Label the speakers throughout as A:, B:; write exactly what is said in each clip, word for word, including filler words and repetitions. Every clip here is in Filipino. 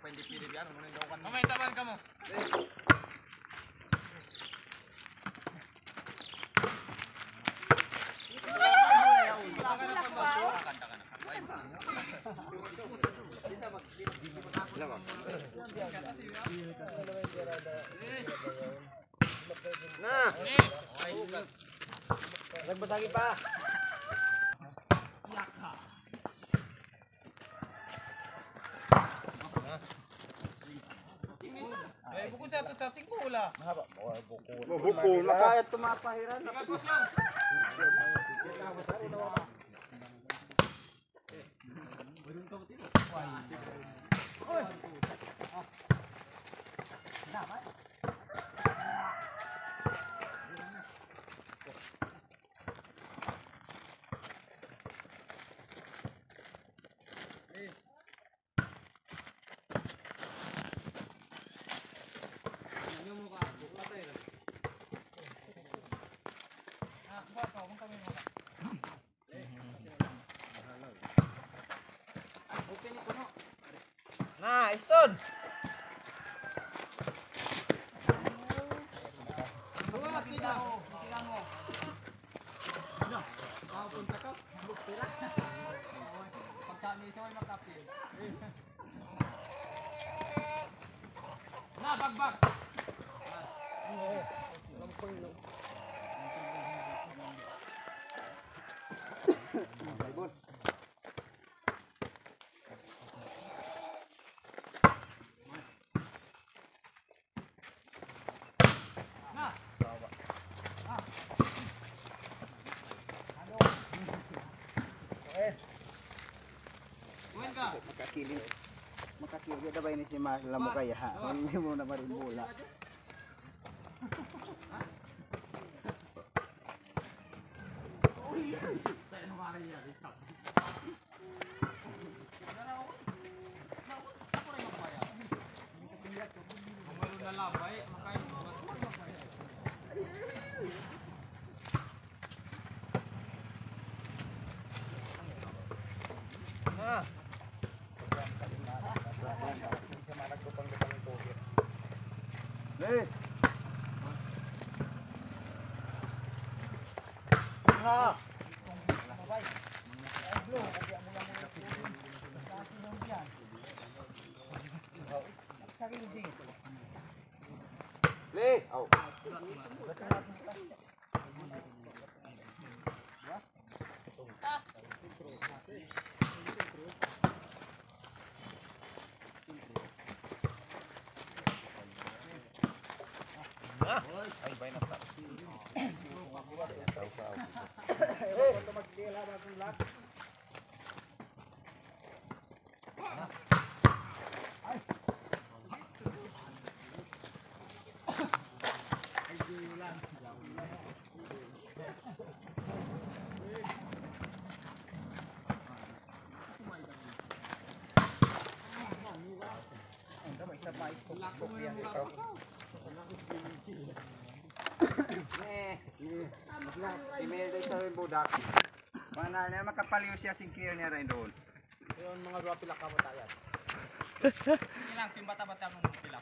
A: Mamay taman ka mo.
B: Nah. Nagbasagi pa.
A: Eh, bukod sa ito, tating pula.
B: Bukol, makaya tumapahiran.
A: Nagagos lang.
B: Nah, ison.
A: Na, bagbag.
B: Makakili. Makakili ada ba ini si Mas Lamukaya? Hindi mo na marimbula. Eh. Ha. Le, au. Email day sa budak. Mana na makapaliw siya sing clear niya rin doon.
A: Yung mga dua pilak ka mo tayo. Ilang timbata-bata mo pilak.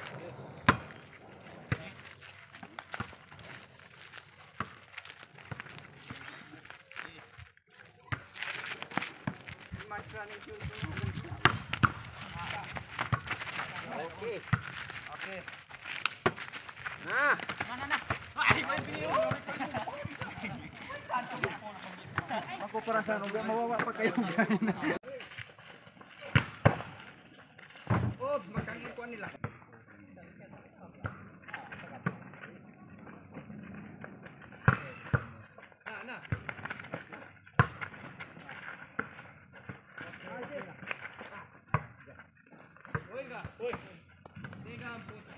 B: Okay. Okay. Nah.
A: Mana na? Ay, may video.
B: Ako para sa nung mawawa pa kayo dyan. Oh, magkangin ko nila.
A: Ah, na. Uy, ga. Uy. Teka ang puta.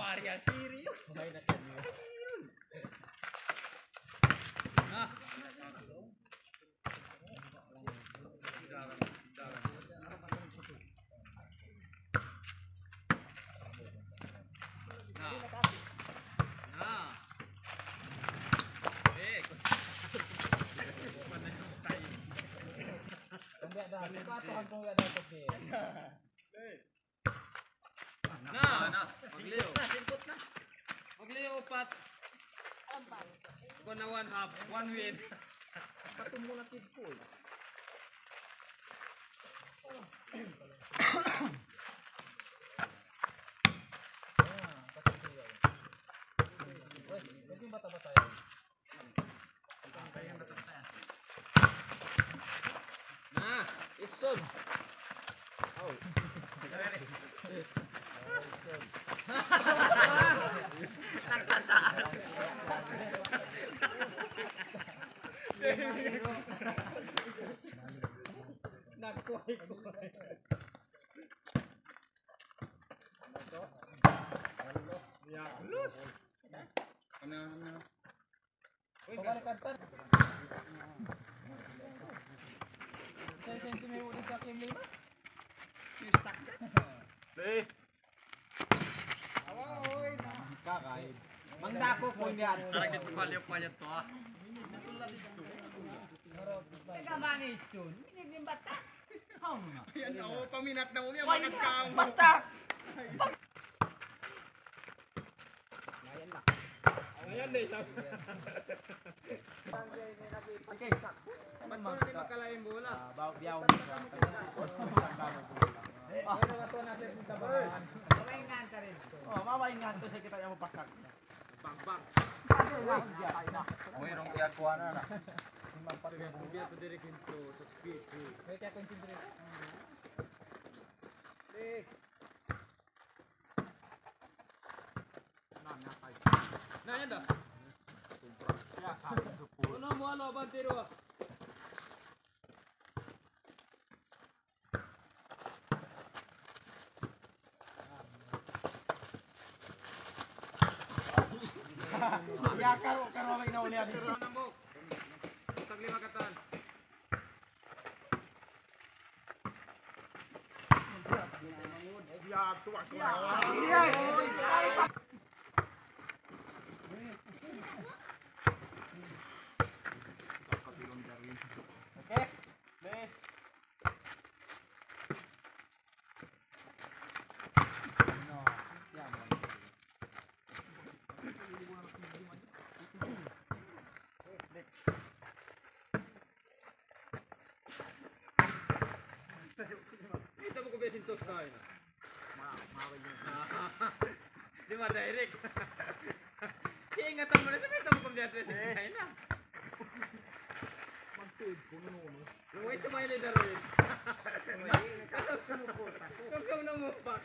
A: Maria, serious? May na kami. Ah. Na, na. Magleo. Simpot na. Magleo upat. Kung na one half, one win. Patumula kid ko eh. Na, isun. Oh. Nagtataas. Nagkuhay ko. Ya, lus. Ano ano? Uy, balikan tan. Saya senti may ulit sa kim lima. Stuck. Le. Awa oy. Kakain. Mangdako ko yan. Sarang dito palyo palyo to ah. Teka manis yun. Miniging bata. Yan o, paminat na umiya. Bakit ka mo? Basta! Ngayon na. Ngayon na ito. Okay. Ba't ko natin magkalain bola? Biyaw mo siya. Pero ito natin yung tabangan. Mamaingan ka rin. Oh, mamaingan to sa kita yung mapasak. Bang bang. Mayroong iyakwa na na. Sige, bubiya to direct into sa speed. May kaya concentrate. Dik. Na, na kay. Na yan da. Ya, sabi sa pulo. Ano mo ano bantero? Ya karo karo may nauli abi. Lima katan. Ya tua tua. Oke. Le. No, ya. Ito mo ko besin tos kain. Ma, mawal yun. Di ba direct? Iingatan mo na sa kita mo kung biya besin kain na. Magtuid ko mo mo. Luway tumay leader rin. Kasap sumuputak. Kasap na mo pak.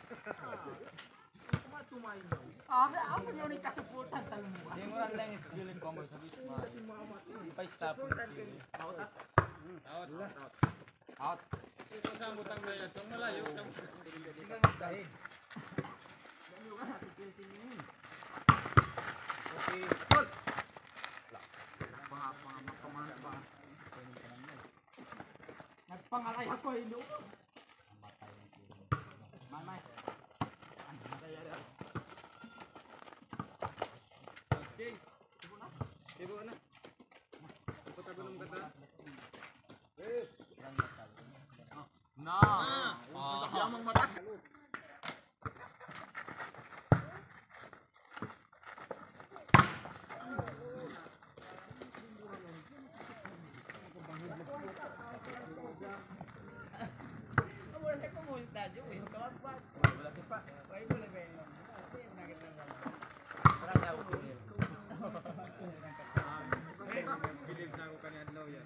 A: Tumay na. Ah, ako yun yung kasuputan talo mo. Di mo lang lang isgilin ko mo sa bisma. Di pa stop. Out. Out. Out. Ito sa butang na yan. Itong malayo. Sige magdahil. Okay. Good. Nagpangalay ako eh. Mamay. Okay. Ibu na. Ibu na. Pagkagulong kata. Eh. Na. Ah, yamang mata. Wala ko mo stadium, eh. Wala pa. Wala pa. Wala mo lang eh. Wala na ako din. Believe na ako kanyan daw yan.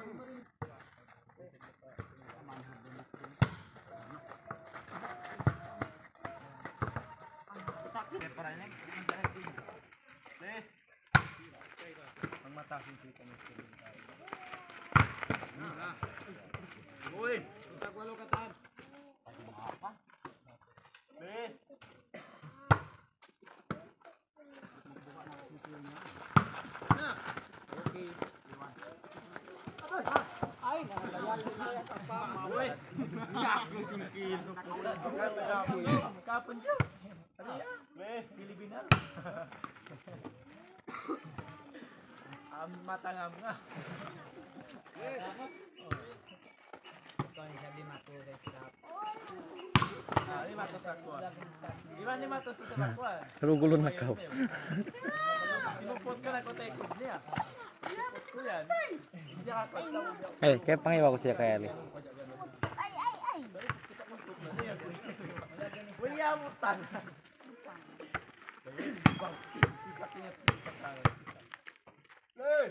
A: Sakit. Para ini. Deh. Ang matasin si kami. Nah. Uy, utak walo katan. Apa? Deh. Kapon siya. Ano yan? Pilipinar. Ang matangam nga. Ah, lima to sa kuha. Iwan lima to sa kuha.
C: Rugulon na ka.
A: Pinupot ka na ko tayo kod niya. Pinupot ko yan. Hindi ka kod daw.
C: Eh, kaya pangiwa ko siya kay Ali.
A: Wala mo tan. Hey!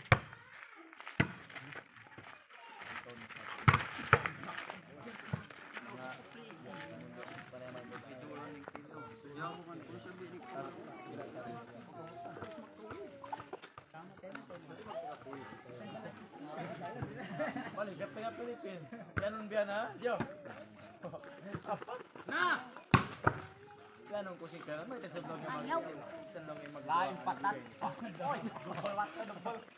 A: Balikat pa nga Pilipin. Ganun ba na? Yo! Apa? Na! Ganun ko si Kara. May kasablog yung mag- kasablog yung mag- Lain patat. Oy! Balat ka ng bal.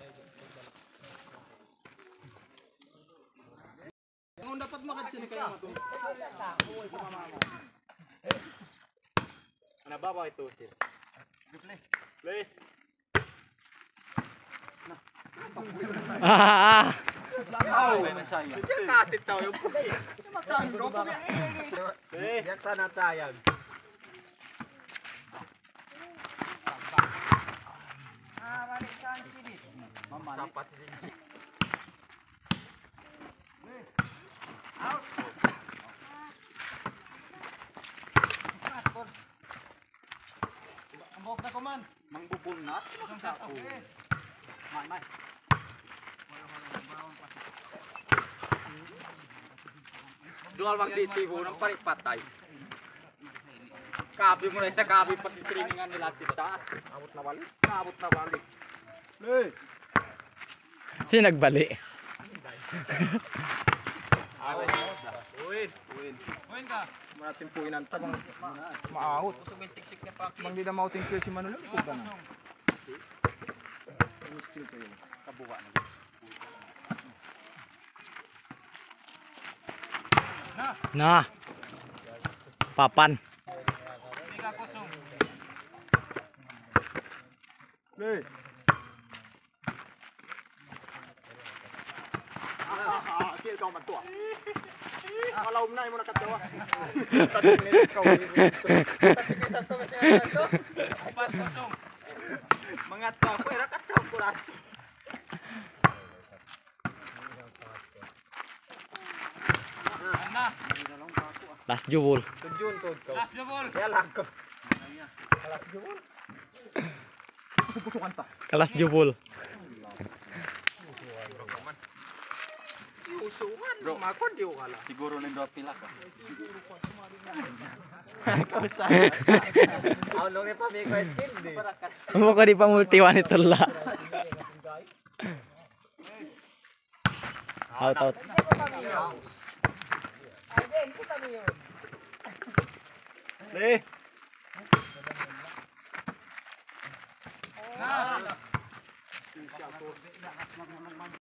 A: Kung dapat makatsin kayo mo ito. Ano ba ba ito? Play. Play.
C: Ah!
A: Katit tao yung puti.
B: Biyak sana sayang. Ah, balik saan sini?
A: Sapat din.
B: Out.
A: Ang buhok na ko man.
B: Mangbubulnat.
A: Ang sakto.
B: Man, man.
A: Dual magtitigo ng paripatay. Kabi mo na isa kabi pati trainingan nila kita.
B: Abot na balik. Abot na balik. Hey.
C: Sino nagbali?
B: Uwin. Uwin.
A: Uwin ka.
B: Muna timpuin ang tabang maahot.
A: Sumintiksik na pa.
B: Bang di na mauting kuya si Manolo. Ikaw ka na.
A: Kabuka na.
C: Na. Papan.
A: Hindi ka kusong.
B: Hey. Ah, ah, kill ka man to. Akalaw mo na mo nakatawa. Tating nito ikaw. Tating sa to to.
A: Apat kusong.
B: Mga to ako era katsaw ko ra.
A: Ana.
C: Last jubul.
B: Tudyon to ko.
A: Last double.
B: Kaya lang ko. Kalas jubol. Pupusukan ta.
C: Kalas jubul.
B: Usuhan. Bro, mako di ko kala.
A: Siguro nindot pila ka.
B: Aulong ni pami ko skill di.
C: Mo ko di pa multiwan ito la. Out out.
B: Le.
A: Na.